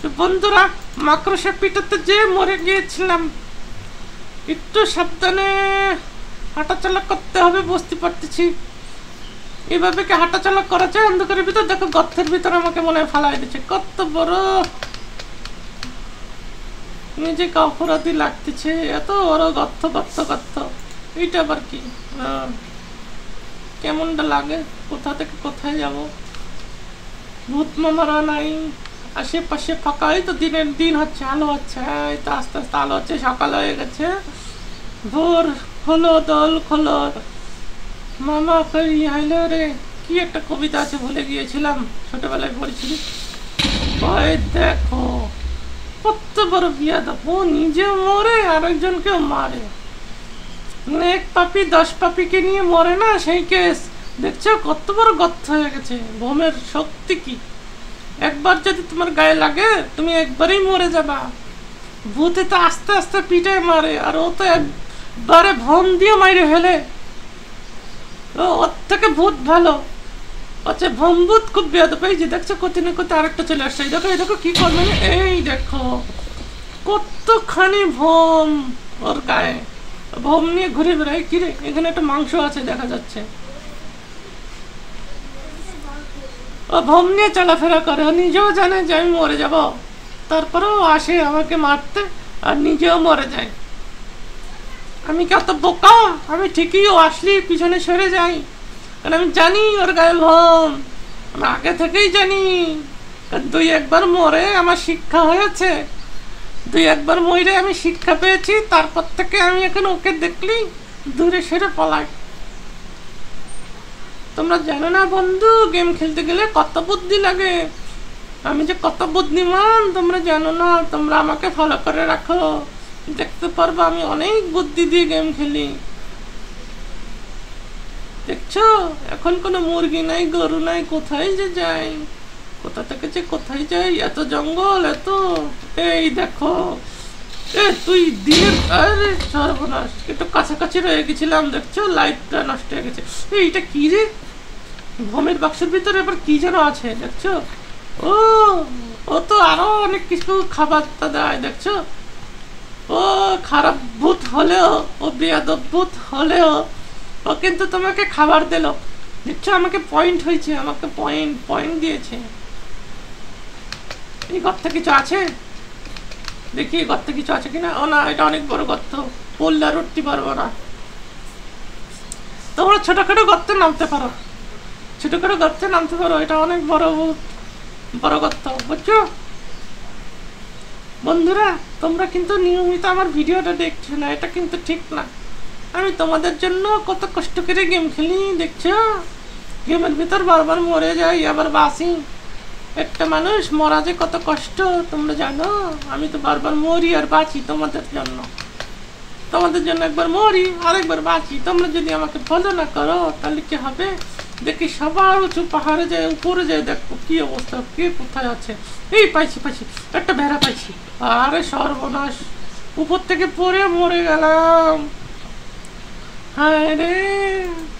বন্ধুরা, মাকড়সা পিটাতে যে মরে গিয়েছিলাম। একটু সাবধানে হাঁটাচলা করতে হবে, বুঝতে পারতেছি। এইভাবে কি হাঁটাচলা করা যায় অন্ধকারের ভিতর? দেখো গর্তের ভিতর আমাকে মনে হয় ফালাই দিচ্ছে। কত বড় নিজেকে অপরাধী লাগতেছে, এত বড় গর্ত গর্ত গর্ত। এইটা আবার কি কেমনটা লাগে? কোথা থেকে কোথায় যাব? ভূত মামারা নাই, আশেপাশে ফাঁকা। এই তো দিনের দিন হচ্ছে, আলো হচ্ছে, এই তো আস্তে আস্তে আলো হচ্ছে, সকাল হয়ে গেছে। ভোর খোলো দল খোলো, মামা কই আইলো রে। কি একটা কবিতা আছে, ভুলে গিয়েছিলাম, ছোটবেলায় পড়েছিলি। ওই দেখো কত বড় বিয়াদব, ও নিজে মরে আরেকজনকেও মারে। এক পাপি 10 পাপিকে নিয়ে মরে না, সেই কেস। দেখছো কত বড় গর্ত হয়ে গেছে। ভোমের শক্তি কি! একবার যদি তোমার গায়ে লাগে তুমি একবারেই মরে যাবা। ভূতে তো আস্তে আস্তে পিটায় মারে, আর ও তো একবারে ভোম দিয়ে মাইরে ফেলে। ওর থেকে ভূত ভালো। আচ্ছা, ভোম ভূত খুব বেয়াদব। এই যে দেখছো কত না কত আরেকটা চলে আসছে। দেখো এই দেখো কি করবে, এই দেখো কতখানি ভোম ওর গায়ে। ভোম নিয়ে ঘুরে বেড়ায়। কিরে, এখানে একটা মাংস আছে দেখা যাচ্ছে। ও ভোম নিয়ে চলাফেরা করে, ও নিজেও জানে যে আমি মরে যাব, তারপরেও আসে আমাকে মারতে, আর নিজেও মরে যায়। আমি কত বোকা! আমি ঠিকই ও আসলি পিছনে সরে যাই, কারণ আমি জানি ওর গায়ে ভোম। আমি আগে থেকেই জানি, কারণ 2-1বার মরে আমার শিক্ষা হয়েছে। 2-1বার মরে আমি শিক্ষা পেয়েছি, তারপর থেকে আমি এখন ওকে দেখলি দূরে সরে পলাই। তোমরা জানো না বন্ধু, গেম খেলতে গেলে কত বুদ্ধি লাগে। আমি যে কত বুদ্ধিমান তোমরা জানো না। তোমরা আমাকে ফলো করে রাখো, দেখতে পারবো আমি অনেক বুদ্ধি দিয়ে গেম খেলি। দেখছো, এখন কোনো মুরগি নাই, গরু নাই, কোথায় যে যাই, কোথা থেকে যে কোথায় যাই, এত জঙ্গল এত। এই দেখো, তুই দিনের, আরে সর্বনাশ, একটু কাছাকাছি রয়ে গেছিলাম। দেখছো লাইটটা নষ্ট হয়ে গেছে। এইটা কি রে? ভোমের বাক্সের ভিতরে আবার কি যেন আছে, দেখছো? ও তো আরো অনেক কিছু খাবার দেয়, দেখছো? ও খারাপ ভূত হলেও, ও বেয়াদব ভূত হলেও, ও কিন্তু তোমাকে খাবার দিল। দেখছো, আমাকে পয়েন্ট হয়েছে, আমাকে পয়েন্ট দিয়েছে। এই গর্তে কিছু আছে, দেখি গর্তে কিছু আছে কিনা। ও না, এটা অনেক বড় গর্ত, পড়লে আর উঠতে পারবো না। তোমরা ছোটখাটো গর্তে নামতে পারো, ছোটখাটো গর্তে নামতে পারো। এটা অনেক বড় গর্ত, বুঝছো বন্ধুরা? তোমরা কিন্তু নিয়মিত আমার ভিডিওটা দেখছো না, এটা কিন্তু ঠিক না। আমি তোমাদের জন্য কত কষ্ট করে গেম খেলি, দেখছো? গেমের ভিতর বারবার মরে যাই, আবার বাঁচি। একটা মানুষ মরা যে কত কষ্ট তোমরা জানো? আমি তো বারবার মরি আর বাঁচি তোমাদের জন্য। তোমাদের জন্য একবার মরি আর একবার বাঁচি। তোমরা যদি আমাকে ফলো না করো তাহলে কি হবে? দেখি সবার উঁচু পাহাড়ে যায়, উপরে যায়, দেখো কি অবস্থা, কে কোথায় আছে। এই পাইছি একটা ভেড়া পাইছি। আরে সর্বনাশ, উপর থেকে পড়ে মরে গেলাম। হায় রে।